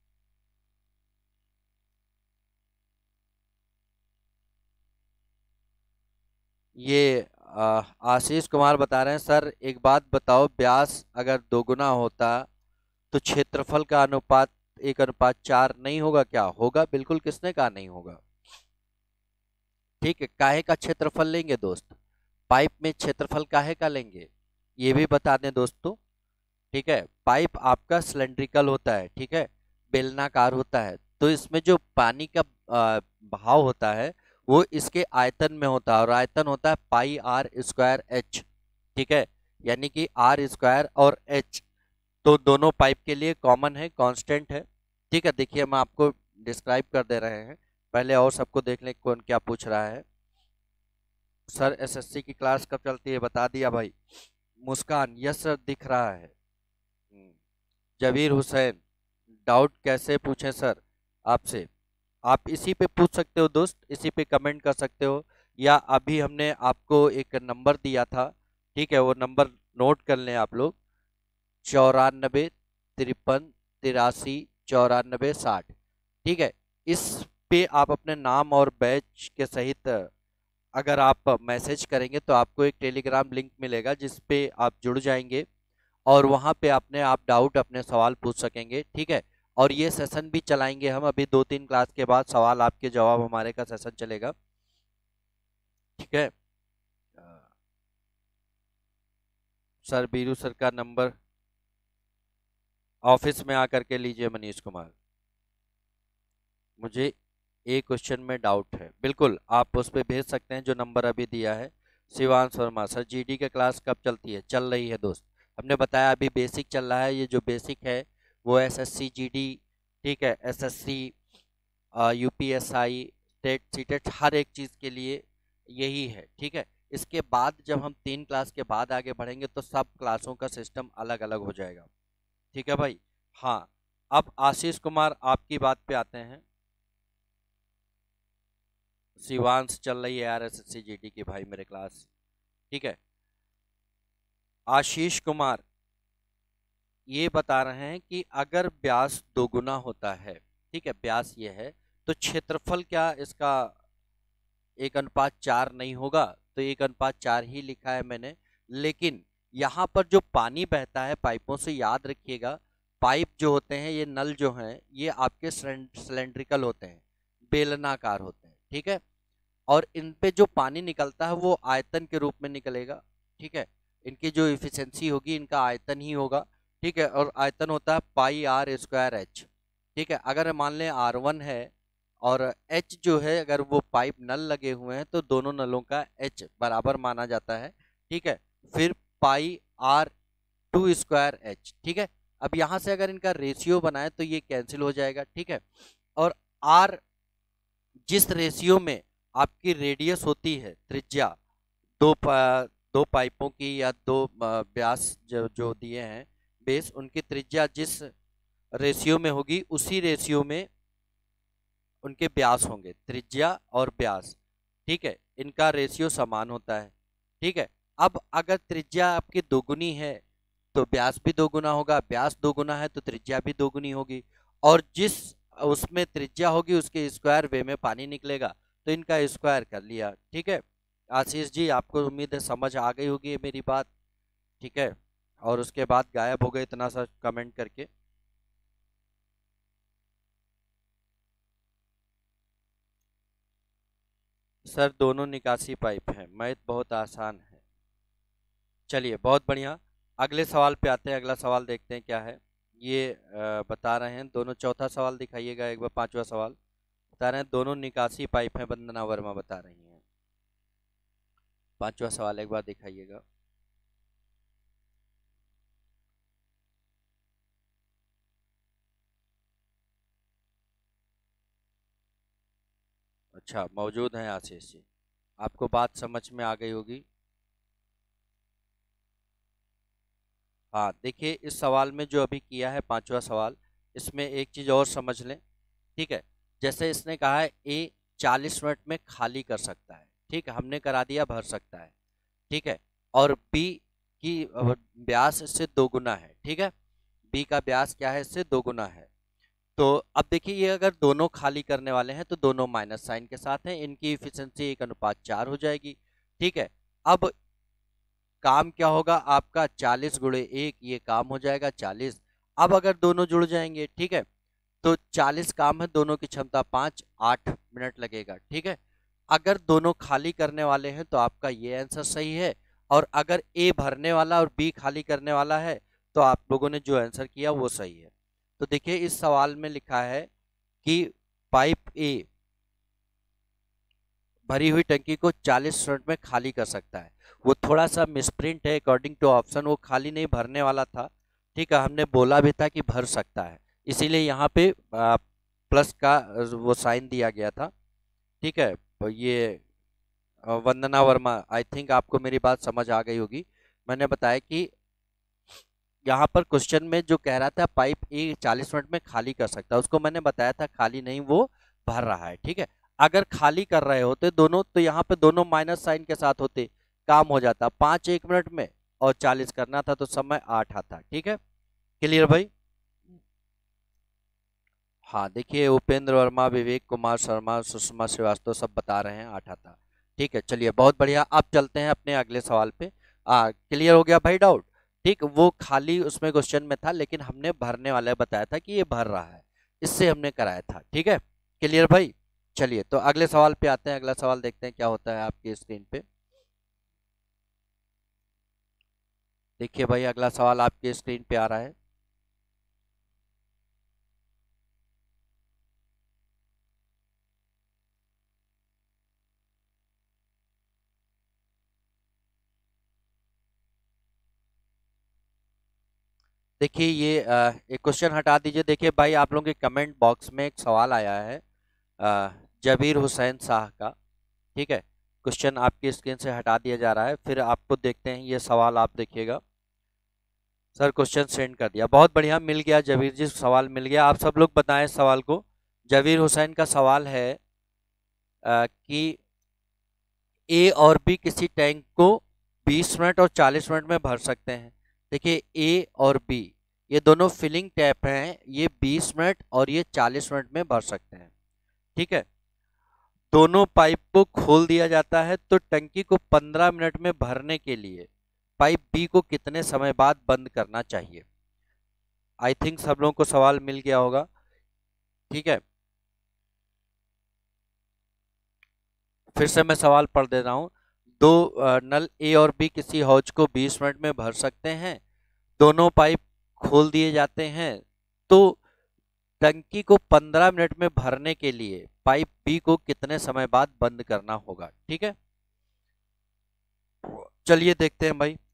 ये आशीष कुमार बता रहे हैं सर एक बात बताओ, व्यास अगर दोगुना होता तो क्षेत्रफल का अनुपात 1:4 नहीं होगा क्या? होगा बिल्कुल, किसने कहा नहीं होगा। ठीक है, काहे का क्षेत्रफल लेंगे दोस्त, पाइप में क्षेत्रफल काहे का लेंगे, ये भी बता दें दोस्तों। ठीक है, पाइप आपका सिलेंड्रिकल होता है, ठीक है, बेलनाकार होता है, तो इसमें जो पानी का बहाव होता है वो इसके आयतन में होता है, और आयतन होता है पाई आर स्क्वायर एच। ठीक है, यानी कि आर स्क्वायर और एच तो दोनों पाइप के लिए कॉमन है, कांस्टेंट है। ठीक है, देखिए हम आपको डिस्क्राइब कर दे रहे हैं, पहले और सबको देख लें कौन क्या पूछ रहा है। सर एसएससी की क्लास कब चलती है, बता दिया भाई। मुस्कान, यस सर दिख रहा है। जबीर हुसैन, डाउट कैसे पूछें सर आपसे? आप इसी पे पूछ सकते हो दोस्त, इसी पे कमेंट कर सकते हो, या अभी हमने आपको एक नंबर दिया था, ठीक है, वो नंबर नोट कर लें आप लोग, 94 53 83 94 60। ठीक है, इस पे आप अपने नाम और बैच के सहित अगर आप मैसेज करेंगे तो आपको एक टेलीग्राम लिंक मिलेगा जिस पे आप जुड़ जाएंगे, और वहाँ पे अपने आप डाउट अपने सवाल पूछ सकेंगे। ठीक है, और ये सेशन भी चलाएंगे हम, अभी 2-3 क्लास के बाद सवाल आपके जवाब हमारे का सेशन चलेगा। ठीक है, सर बीरू सर का नंबर ऑफिस में आकर के लीजिए मनीष कुमार, मुझे एक क्वेश्चन में डाउट है। बिल्कुल आप उस पर भेज सकते हैं जो नंबर अभी दिया है। शिवांश वर्मा, सर जीडी की क्लास कब चलती है? चल रही है दोस्त, हमने बताया अभी बेसिक चल रहा है, ये जो बेसिक है वो एसएससी जीडी, ठीक है, एसएससी यूपीएसआई टेट सीटेट हर एक चीज़ के लिए यही है। ठीक है, इसके बाद जब हम 3 क्लास के बाद आगे बढ़ेंगे तो सब क्लासों का सिस्टम अलग अलग हो जाएगा। ठीक है भाई। हाँ, अब आशीष कुमार आपकी बात पे आते हैं। शिवांश, चल रही है यार एसएससी जीडी की भाई मेरे क्लास। ठीक है, आशीष कुमार ये बता रहे हैं कि अगर व्यास दोगुना होता है, ठीक है, व्यास ये है, तो क्षेत्रफल क्या इसका 1:4 नहीं होगा? तो 1:4 ही लिखा है मैंने, लेकिन यहाँ पर जो पानी बहता है पाइपों से, याद रखिएगा पाइप जो होते हैं, ये नल जो हैं ये आपके सिलेंड्रिकल होते हैं, बेलनाकार होते हैं। ठीक है, और इन पे जो पानी निकलता है वो आयतन के रूप में निकलेगा। ठीक है, इनकी जो इफिशियंसी होगी इनका आयतन ही होगा। ठीक है, और आयतन होता है पाई आर स्क्वायर एच। ठीक है, अगर मान लें R1 है और एच जो है, अगर वो पाइप नल लगे हुए हैं तो दोनों नलों का एच बराबर माना जाता है। ठीक है, फिर पाई R2 स्क्वायर एच। ठीक है, अब यहाँ से अगर इनका रेशियो बनाए तो ये कैंसिल हो जाएगा। ठीक है, और आर जिस रेशियो में आपकी रेडियस होती है, त्रिज्या, दो पाइपों की या दो व्यास जो दिए हैं बेस, उनकी त्रिज्या जिस रेशियो में होगी उसी रेशियो में उनके व्यास होंगे, त्रिज्या और व्यास। ठीक है, इनका रेशियो समान होता है। ठीक है, अब अगर त्रिज्या आपकी दोगुनी है तो व्यास भी दोगुना होगा, व्यास दोगुना है तो त्रिज्या भी दोगुनी होगी, और जिस उसमें त्रिज्या होगी उसके स्क्वायर वे में पानी निकलेगा, तो इनका स्क्वायर कर लिया। ठीक है, आशीष जी आपको उम्मीद है समझ आ गई होगी मेरी बात। ठीक है, और उसके बाद गायब हो गए इतना सा कमेंट करके। सर दोनों निकासी पाइप हैं, मैथ बहुत आसान है। चलिए बहुत बढ़िया, अगले सवाल पे आते हैं। अगला सवाल देखते हैं क्या है। ये बता रहे हैं दोनों, चौथा सवाल दिखाइएगा एक बार, पांचवा सवाल बता रहे हैं दोनों निकासी पाइप हैं, वंदना वर्मा बता रही हैं। पांचवा सवाल एक बार दिखाइएगा। अच्छा मौजूद हैं आशीष जी, आपको बात समझ में आ गई होगी। हाँ देखिए, इस सवाल में जो अभी किया है पांचवा सवाल, इसमें एक चीज और समझ लें। ठीक है, जैसे इसने कहा है ए 40 मिनट में खाली कर सकता है, ठीक है, हमने करा दिया भर सकता है, ठीक है, और बी की व्यास इससे 2 गुना है, ठीक है, बी का व्यास क्या है, इससे 2 गुना है। तो अब देखिए, ये अगर दोनों खाली करने वाले हैं तो दोनों माइनस साइन के साथ हैं, इनकी इफिशिएंसी 1:4 हो जाएगी, ठीक है। अब काम क्या होगा आपका, 40 × 1, ये काम हो जाएगा 40। अब अगर दोनों जुड़ जाएंगे, ठीक है, तो 40 काम है, दोनों की क्षमता 5, 8 मिनट लगेगा, ठीक है। अगर दोनों खाली करने वाले हैं तो आपका ये आंसर सही है, और अगर ए भरने वाला और बी खाली करने वाला है तो आप लोगों ने जो आंसर किया वो सही है। तो देखिए, इस सवाल में लिखा है कि पाइप ए भरी हुई टंकी को 40 मिनट में खाली कर सकता है। वो थोड़ा सा मिसप्रिंट है, अकॉर्डिंग टू ऑप्शन वो खाली नहीं भरने वाला था, ठीक है, हमने बोला भी था कि भर सकता है, इसीलिए यहाँ पे प्लस का वो साइन दिया गया था, ठीक है। तो ये वंदना वर्मा, आई थिंक आपको मेरी बात समझ आ गई होगी। मैंने बताया कि यहाँ पर क्वेश्चन में जो कह रहा था पाइप ए 40 मिनट में खाली कर सकता है, उसको मैंने बताया था खाली नहीं, वो भर रहा है, ठीक है। अगर खाली कर रहे होते दोनों तो यहाँ पे दोनों माइनस साइन के साथ होते, काम हो जाता 5 1 मिनट में, और 40 करना था तो समय 8 आता, ठीक है। क्लियर भाई? हाँ देखिए, उपेंद्र वर्मा, विवेक कुमार शर्मा, सुषमा श्रीवास्तव सब बता रहे हैं 8 आता, ठीक है। चलिए बहुत बढ़िया, अब चलते हैं अपने अगले सवाल पे। क्लियर हो गया भाई डाउट? ठीक, वो खाली उसमें क्वेश्चन में था, लेकिन हमने भरने वाला बताया था कि ये भर रहा है, इससे हमने कराया था, ठीक है। क्लियर भाई? चलिए तो अगले सवाल पे आते हैं। अगला सवाल देखते हैं क्या होता है आपकी स्क्रीन पे। देखिए भाई, अगला सवाल आपकी स्क्रीन पे आ रहा है। देखिए ये एक क्वेश्चन हटा दीजिए। देखिए भाई, आप लोगों के कमेंट बॉक्स में एक सवाल आया है जबीर हुसैन शाह का, ठीक है। क्वेश्चन आपकी स्क्रीन से हटा दिया जा रहा है, फिर आपको देखते हैं ये सवाल, आप देखिएगा। सर क्वेश्चन सेंड कर दिया, बहुत बढ़िया, मिल गया जबीर जी, सवाल मिल गया। आप सब लोग बताएं सवाल को। जबीर हुसैन का सवाल है कि ए और बी किसी टैंक को 20 मिनट और 40 मिनट में भर सकते हैं। देखिए ए और बी ये दोनों फिलिंग टैप हैं, ये 20 मिनट और ये 40 मिनट में भर सकते हैं, ठीक है। दोनों पाइप को खोल दिया जाता है तो टंकी को 15 मिनट में भरने के लिए पाइप बी को कितने समय बाद बंद करना चाहिए। आई थिंक सब लोगों को सवाल मिल गया होगा, ठीक है। फिर से मैं सवाल पढ़ दे रहा हूँ। दो नल ए और बी किसी हौज को 20 मिनट में भर सकते हैं, दोनों पाइप खोल दिए जाते हैं तो टंकी को 15 मिनट में भरने के लिए पाइप बी को कितने समय बाद बंद करना होगा, ठीक है। चलिए देखते हैं भाई।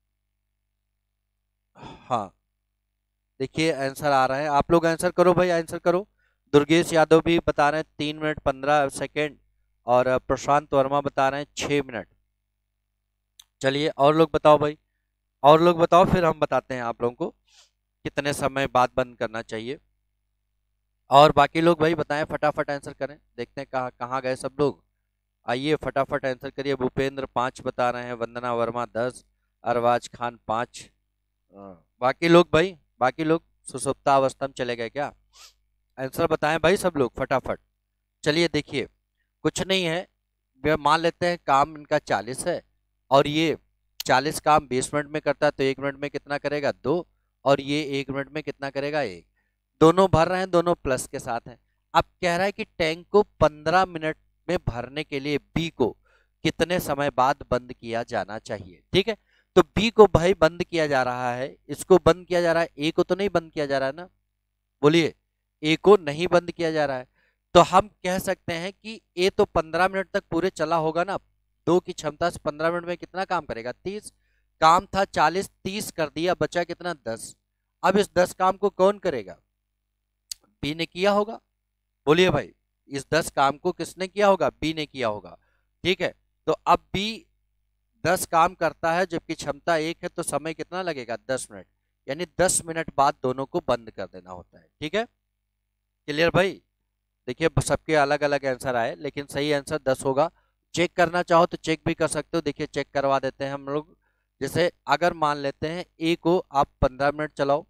हाँ देखिए, आंसर आ रहा है, आप लोग आंसर करो भाई, आंसर करो। दुर्गेश यादव भी बता रहे हैं 3 मिनट 15 सेकेंड, और प्रशांत वर्मा बता रहे हैं 6 मिनट। चलिए और लोग बताओ भाई, और लोग बताओ, फिर हम बताते हैं आप लोगों को कितने समय बाद बंद करना चाहिए। और बाकी लोग भाई बताएं, फटाफट आंसर करें, देखते हैं कहाँ कहाँ गए सब लोग। आइए फटाफट आंसर करिए। भूपेंद्र 5 बता रहे हैं, वंदना वर्मा 10, अरबाज खान 5। बाकी लोग भाई, बाकी लोग सुसुप्ता अवस्था में चले गए क्या? आंसर बताएं भाई सब लोग फटाफट। चलिए देखिए, कुछ नहीं है, मान लेते हैं काम इनका 40 है, और ये 40 काम 20 मिनट में करता है, तो 1 मिनट में कितना करेगा, 2, और ये 1 मिनट में कितना करेगा, 1। दोनों भर रहे हैं, दोनों प्लस के साथ हैं। अब कह रहा है कि टैंक को 15 मिनट में भरने के लिए बी को कितने समय बाद बंद किया जाना चाहिए। ठीक है, तो बी को भाई बंद किया जा रहा है, इसको बंद किया जा रहा है, ए को तो नहीं बंद किया जा रहा है ना, बोलिए, ए को नहीं बंद किया जा रहा है। तो हम कह सकते हैं कि ए तो 15 मिनट तक पूरे चला होगा ना, दो की क्षमता से 15 मिनट में कितना काम करेगा, 30। काम था 40, 30 कर दिया, बचा कितना, 10। अब इस 10 काम को कौन करेगा, बी ने किया होगा। बोलिए भाई, इस 10 काम को किसने किया होगा, बी ने किया होगा। ठीक है, तो अब बी 10 काम करता है जबकि क्षमता 1 है, तो समय कितना लगेगा, 10 मिनट, यानी 10 मिनट बाद दोनों को बंद कर देना होता है। ठीक है, क्लियर भाई। देखिए सबके अलग अलग आंसर आए, लेकिन सही आंसर 10 होगा। चेक करना चाहो तो चेक भी कर सकते हो, देखिए चेक करवा देते हैं हम लोग। जैसे अगर मान लेते हैं ए को आप 15 मिनट चलाओ,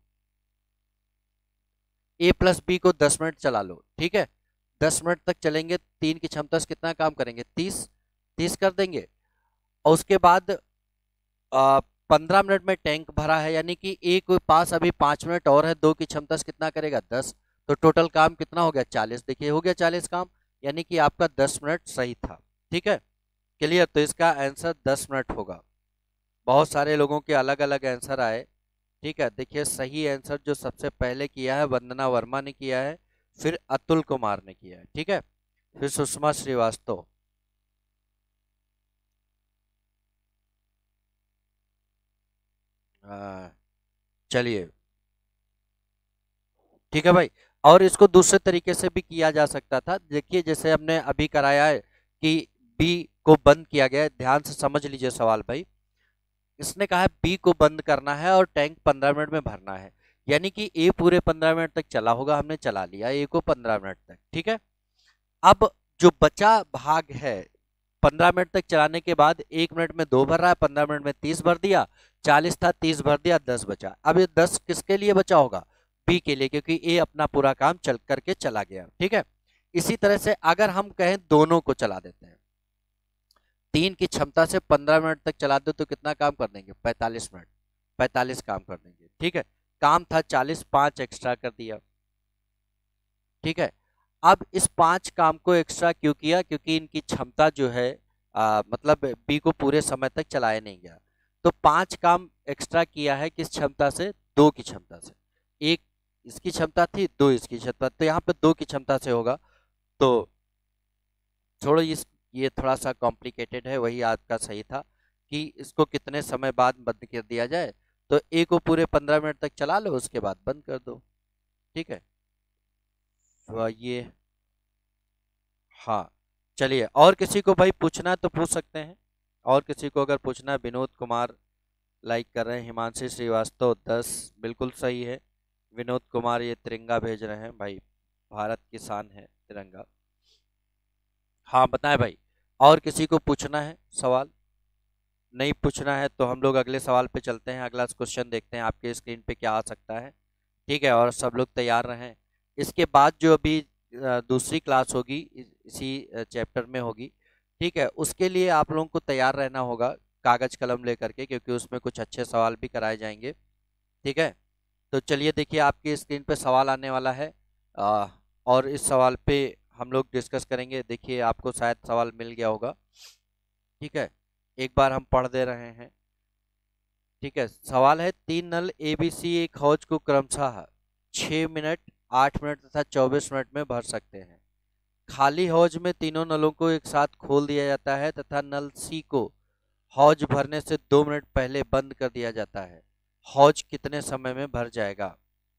ए प्लस बी को 10 मिनट चला लो। ठीक है, 10 मिनट तक चलेंगे, 3 की क्षमता से कितना काम करेंगे, 30, 30 कर देंगे। और उसके बाद 15 मिनट में टैंक भरा है, यानी कि ए के पास अभी 5 मिनट और है, 2 की क्षमता से कितना करेगा, 10। तो टोटल काम कितना हो गया, 40। देखिए हो गया 40 काम, यानी कि आपका 10 मिनट सही था। ठीक है, क्लियर। तो इसका आंसर 10 मिनट होगा। बहुत सारे लोगों के अलग अलग आंसर आए। ठीक है, देखिए सही आंसर जो सबसे पहले किया है वंदना वर्मा ने किया है, फिर अतुल कुमार ने किया है। ठीक है, फिर सुषमा श्रीवास्तव। चलिए, ठीक है भाई। और इसको दूसरे तरीके से भी किया जा सकता था, देखिए जैसे हमने अभी कराया है कि बी को बंद किया गया है, ध्यान से समझ लीजिए सवाल भाई। इसने कहा है बी को बंद करना है और टैंक 15 मिनट में भरना है, यानी कि ए पूरे 15 मिनट तक चला होगा, हमने चला लिया ए को 15 मिनट तक। ठीक है, अब जो बचा भाग है, 15 मिनट तक चलाने के बाद 1 मिनट में 2 भर रहा है, 15 मिनट में 30 भर दिया, 40 था 30 भर दिया, 10 बचा। अब ये 10 किसके लिए बचा होगा, बी के लिए, क्योंकि ए अपना पूरा काम चल करके चला गया। ठीक है, इसी तरह से अगर हम कहें दोनों को चला देते हैं, 3 की क्षमता से 15 मिनट तक चला दो तो कितना काम कर देंगे, 45 मिनट, 45 काम कर देंगे। ठीक है, काम था 40, 5 एक्स्ट्रा कर दिया। ठीक है, अब इस 5 काम को एक्स्ट्रा क्यों किया, क्योंकि इनकी क्षमता जो है मतलब बी को पूरे समय तक चलाया नहीं गया, तो 5 काम एक्स्ट्रा किया है किस क्षमता से, 2 की क्षमता से। एक इसकी क्षमता थी, 2 इसकी क्षमता, तो यहाँ पे 2 की क्षमता से होगा। तो छोड़ो ये थोड़ा सा कॉम्प्लिकेटेड है, वही आपका सही था कि इसको कितने समय बाद बंद कर दिया जाए। तो ए को पूरे 15 मिनट तक चला लो, उसके बाद बंद कर दो। ठीक है, तो ये, हाँ, चलिए। और किसी को भाई पूछना है तो पूछ सकते हैं, और किसी को अगर पूछना है। विनोद कुमार लाइक कर रहे हैं, हिमांशी श्रीवास्तव 10, बिल्कुल सही है। विनोद कुमार ये तिरंगा भेज रहे हैं भाई, भारत की शान है तिरंगा। हाँ बताएं भाई, और किसी को पूछना है सवाल, नहीं पूछना है तो हम लोग अगले सवाल पे चलते हैं। अगला क्वेश्चन देखते हैं आपके स्क्रीन पे क्या आ सकता है। ठीक है, और सब लोग तैयार रहें। इसके बाद जो अभी दूसरी क्लास होगी इसी चैप्टर में होगी, ठीक है, उसके लिए आप लोगों को तैयार रहना होगा कागज कलम लेकर के, क्योंकि उसमें कुछ अच्छे सवाल भी कराए जाएंगे। ठीक है, तो चलिए देखिए आपकी स्क्रीन पे सवाल आने वाला है, और इस सवाल पे हम लोग डिस्कस करेंगे। देखिए आपको शायद सवाल मिल गया होगा। ठीक है, एक बार हम पढ़ दे रहे हैं। ठीक है, सवाल है, 3 नल एबीसी एक हौज को क्रमशः 6 मिनट, 8 मिनट तथा 24 मिनट में भर सकते हैं। खाली हौज में तीनों नलों को एक साथ खोल दिया जाता है तथा नल सी को हौज भरने से 2 मिनट पहले बंद कर दिया जाता है। हौज कितने समय में भर जाएगा।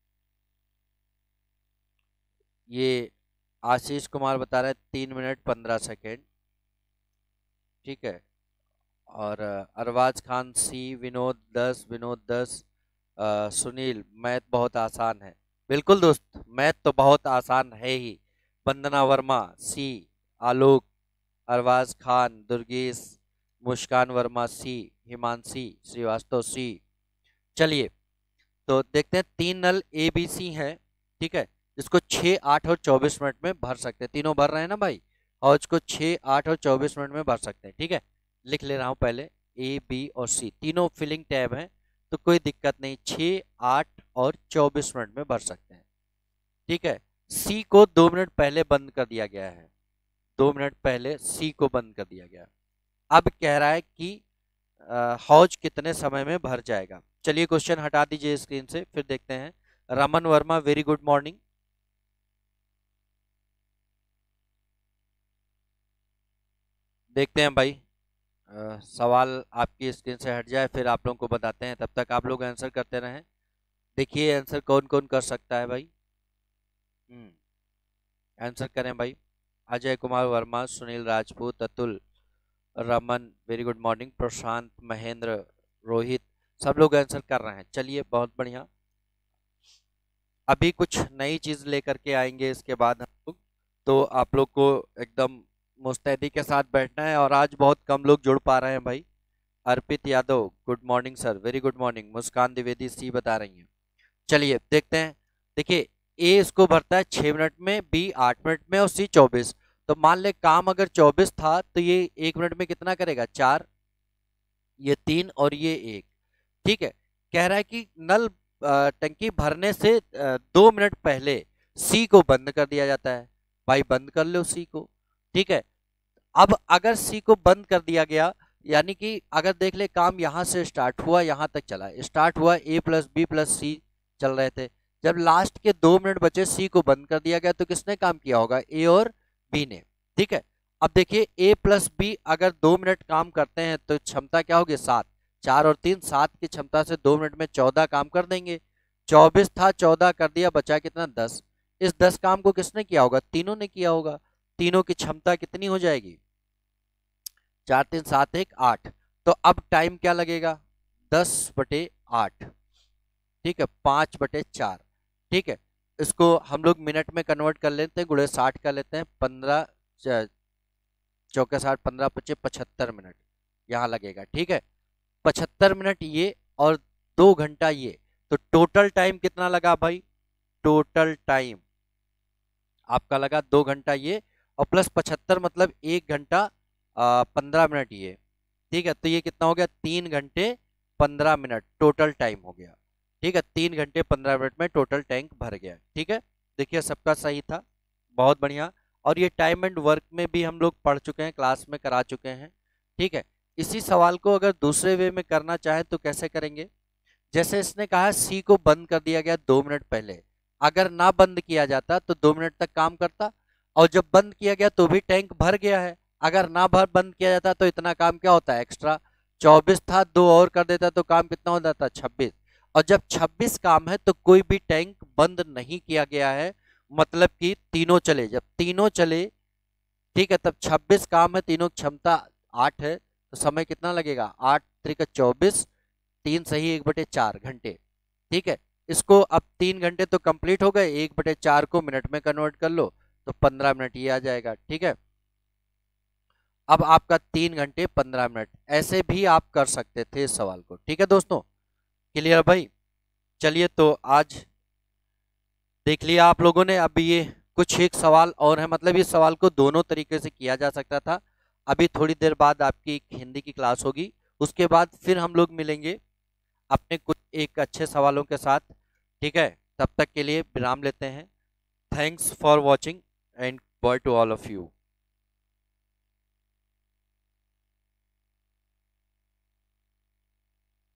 ये आशीष कुमार बता रहे हैं 3 मिनट 15 सेकेंड। ठीक है, और अरबाज खान सी, विनोद 10, विनोद 10, सुनील मैथ बहुत आसान है। बिल्कुल दोस्त, मैथ तो बहुत आसान है ही। वंदना वर्मा सी, आलोक, अरबाज खान, दुर्गेश, मुस्कान वर्मा सी, हिमांशी श्रीवास्तव सी। चलिए तो देखते हैं, 3 नल ए बी सी हैं। ठीक है, इसको 6, 8 और 24 मिनट में भर सकते हैं, तीनों भर रहे हैं ना भाई, और इसको 6, 8 और 24 मिनट में भर सकते हैं। ठीक है, लिख ले रहा हूं पहले, ए बी और सी तीनों फिलिंग टैब हैं, तो कोई दिक्कत नहीं, 6, 8 और 24 मिनट में भर सकते हैं। ठीक है, सी को 2 मिनट पहले बंद कर दिया गया है, 2 मिनट पहले सी को बंद कर दिया गया। अब कह रहा है कि हौज कितने समय में भर जाएगा। चलिए क्वेश्चन हटा दीजिए स्क्रीन से, फिर देखते हैं। Raman Verma, very good morning. देखते हैं भाई, सवाल आपकी स्क्रीन से हट जाए फिर आप लोगों को बताते हैं, तब तक आप लोग आंसर करते रहें। देखिए आंसर कौन कौन कर सकता है भाई। आंसर करें भाई। Ajay Kumar Verma, Sunil Rajput, Atul, Raman very good morning, Prashant, Mahendra, Rohit, सब लोग आंसर कर रहे हैं। चलिए बहुत बढ़िया। अभी कुछ नई चीज लेकर के आएंगे इसके बाद हम लोग, तो आप लोग को एकदम मुस्तैदी के साथ बैठना है। और आज बहुत कम लोग जुड़ पा रहे हैं भाई। Arpit Yadav, good morning sir, very good morning. Muskan Dwivedi C बता रही हैं। चलिए देखते हैं। देखिए ए इसको भरता है 6 मिनट में, बी 8 मिनट में और सी 24। तो मान ले काम अगर 24 था तो ये 1 मिनट में कितना करेगा, 4, ये 3 और ये 1। ठीक है। कह रहा है कि नल टंकी भरने से 2 मिनट पहले सी को बंद कर दिया जाता है। भाई बंद कर लो सी को। ठीक है। अब अगर सी को बंद कर दिया गया, यानी कि अगर देख ले काम यहां से स्टार्ट हुआ यहां तक चला, स्टार्ट हुआ A plus B plus C चल रहे थे, जब लास्ट के 2 मिनट बचे सी को बंद कर दिया गया, तो किसने काम किया होगा, ए और बी ने। ठीक है। अब देखिए ए प्लस बी अगर 2 मिनट काम करते हैं तो क्षमता क्या होगी, 7। 4 और 3 7 की क्षमता से 2 मिनट में 14 काम कर देंगे। 24 था, 14 कर दिया, बचा कितना, 10। इस 10 काम को किसने किया होगा, तीनों ने किया होगा। तीनों की क्षमता कितनी हो जाएगी, 4 3 7 1 8। तो अब टाइम क्या लगेगा, 10/8। ठीक है, 5/4। ठीक है। इसको हम लोग मिनट में कन्वर्ट कर लेते हैं, गुणे 60 कर लेते हैं। 15 चौके 60, 15 25 75 मिनट यहाँ लगेगा। ठीक है, 75 मिनट ये और 2 घंटा ये, तो टोटल टाइम कितना लगा भाई, टोटल टाइम आपका लगा 2 घंटा ये, और प्लस 75 मतलब 1 घंटा 15 मिनट ये। ठीक है, तो ये कितना हो गया, 3 घंटे 15 मिनट टोटल टाइम हो गया। ठीक है, 3 घंटे 15 मिनट में टोटल टैंक भर गया। ठीक है, देखिए सबका सही था, बहुत बढ़िया। और ये टाइम एंड वर्क में भी हम लोग पढ़ चुके हैं, क्लास में करा चुके हैं। ठीक है, इसी सवाल को अगर दूसरे वे में करना चाहें तो कैसे करेंगे। जैसे इसने कहा सी को बंद कर दिया गया 2 मिनट पहले, अगर ना बंद किया जाता तो 2 मिनट तक काम करता, और जब बंद किया गया तो भी टैंक भर गया है। अगर ना भर बंद किया जाता तो इतना काम क्या होता है, एक्स्ट्रा। 24 था, 2 और कर देता तो काम कितना हो जाता, 26। और जब 26 काम है तो कोई भी टैंक बंद नहीं किया गया है, मतलब कि तीनों चले। जब तीनों चले, ठीक है, तब 26 काम है, तीनों क्षमता 8 है, तो समय कितना लगेगा, 8 3 24, 3 सही 1/4 घंटे। ठीक है, इसको अब 3 घंटे तो कंप्लीट हो गए, 1/4 को मिनट में कन्वर्ट कर लो तो 15 मिनट ये आ जाएगा। ठीक है, अब आपका 3 घंटे 15 मिनट, ऐसे भी आप कर सकते थे इस सवाल को। ठीक है दोस्तों, क्लियर भाई। चलिए तो आज देख लिया आप लोगों ने। अब ये कुछ एक सवाल और है, मतलब इस सवाल को दोनों तरीके से किया जा सकता था। अभी थोड़ी देर बाद आपकी हिंदी की क्लास होगी, उसके बाद फिर हम लोग मिलेंगे अपने कुछ एक अच्छे सवालों के साथ। ठीक है, तब तक के लिए विराम लेते हैं। Thanks for watching and bye to all of you.